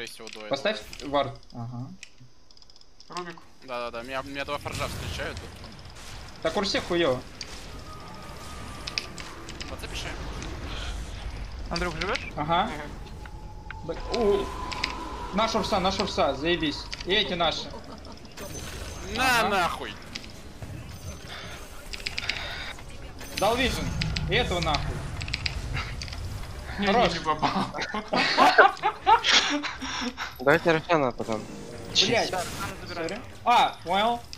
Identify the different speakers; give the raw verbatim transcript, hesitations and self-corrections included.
Speaker 1: скорее всего, дуэт.
Speaker 2: Поставь вард. Ага.
Speaker 3: Рубик.
Speaker 1: Да-да-да, меня, меня два форжа встречают тут.
Speaker 2: Так урсе хуёво.
Speaker 1: Вот запиши.
Speaker 3: Андрюх, живешь?
Speaker 2: Ага. Б- у, Наш урса, наш урса, заебись. И эти наши.
Speaker 1: На
Speaker 2: Ага.
Speaker 1: нахуй!
Speaker 2: Дал вижен. И этого нахуй.
Speaker 3: Не,
Speaker 2: Хорош.
Speaker 3: не, не попал.
Speaker 4: Давайте Рошана потом.
Speaker 2: Блять.
Speaker 3: Надо забирать.
Speaker 2: А, понял.